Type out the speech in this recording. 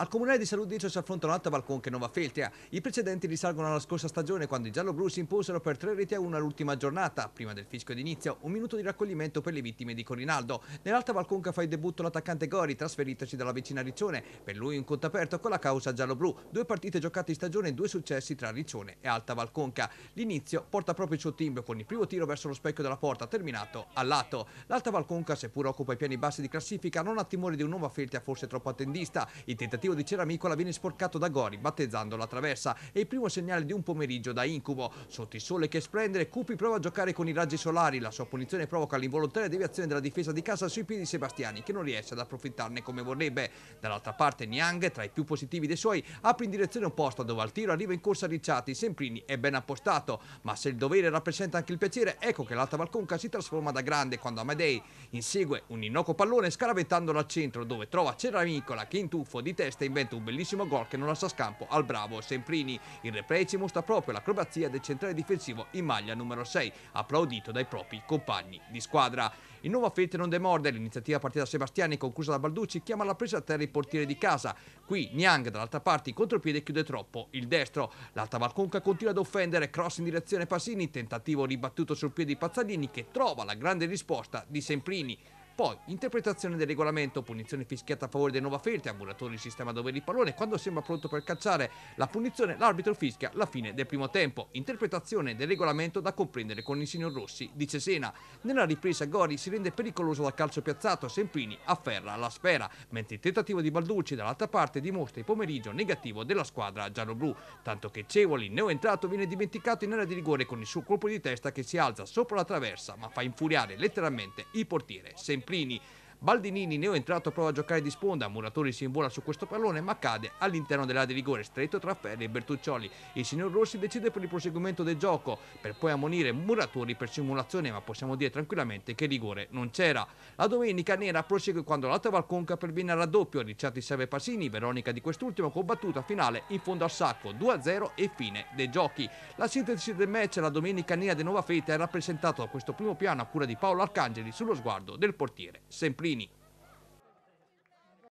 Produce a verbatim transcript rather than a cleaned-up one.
Al Comunale di Saludiccio si affrontano Alta Valconca e Nova Feltria. I precedenti risalgono alla scorsa stagione quando i gialloblu si imposero per tre reti a una all'ultima giornata. Prima del fischio d'inizio, un minuto di raccoglimento per le vittime di Corinaldo. Nell'Alta Valconca fa il debutto l'attaccante Gori, trasferitosi dalla vicina Riccione. Per lui un conto aperto con la causa gialloblu. Due partite giocate in stagione e due successi tra Riccione e Alta Valconca. L'inizio porta proprio il suo timbro con il primo tiro verso lo specchio della porta, terminato al lato. L'Alta Valconca, seppur occupa i piani bassi di classifica, non ha timore di un Nova Feltria forse troppo attendista. Il tentativo di Ceramicola viene sporcato da Gori, battezzando la traversa. È il primo segnale di un pomeriggio da incubo. Sotto il sole che splende, Cupi prova a giocare con i raggi solari. La sua punizione provoca l'involontaria deviazione della difesa di casa sui piedi Sebastiani, che non riesce ad approfittarne come vorrebbe. Dall'altra parte Niang, tra i più positivi dei suoi, apre in direzione opposta dove al tiro arriva in corsa Ricciati. Semprini è ben appostato, ma se il dovere rappresenta anche il piacere, ecco che l'Alta Valconca si trasforma da grande quando Amadei insegue un innocuo pallone scaraventandolo al centro, dove trova Ceramicola che in tuffo di testa inventa un bellissimo gol che non lascia scampo al bravo Semprini. Il replay ci mostra proprio l'acrobazia del centrale difensivo in maglia numero sei, applaudito dai propri compagni di squadra. Il Nova Feltria non demorde, l'iniziativa partita da Sebastiani conclusa da Balducci chiama alla presa a terra il portiere di casa. Qui Niang dall'altra parte in contropiede chiude troppo il destro. L'Alta Valconca continua ad offendere, cross in direzione Pasini, tentativo ribattuto sul piede di Pazzalini che trova la grande risposta di Semprini. Poi, interpretazione del regolamento, punizione fischiata a favore dei Nova Feltria, Muratori sistema dove il pallone, quando sembra pronto per cacciare la punizione, l'arbitro fischia la fine del primo tempo. Interpretazione del regolamento da comprendere con il signor Rossi di Cesena. Nella ripresa Gori si rende pericoloso dal calcio piazzato, Semprini afferra la sfera, mentre il tentativo di Balducci dall'altra parte dimostra il pomeriggio negativo della squadra gialloblu, tanto che Cevoli, neoentrato, viene dimenticato in area di rigore con il suo colpo di testa che si alza sopra la traversa, ma fa infuriare letteralmente il portiere Semprini. Baldinini, neoentrato, prova a giocare di sponda, Muratori si invola su questo pallone ma cade all'interno dell'area di rigore stretto tra Ferri e Bertuccioli. Il signor Rossi decide per il proseguimento del gioco per poi ammonire Muratori per simulazione, ma possiamo dire tranquillamente che rigore non c'era. La domenica nera prosegue quando l'Alta Valconca perviene al raddoppio, Ricciati serve Pasini, Veronica di quest'ultimo con battuta finale in fondo al sacco, due a zero e fine dei giochi. La sintesi del match la domenica nera di Nova Feltria è rappresentato da questo primo piano a cura di Paolo Arcangeli sullo sguardo del portiere Semprini.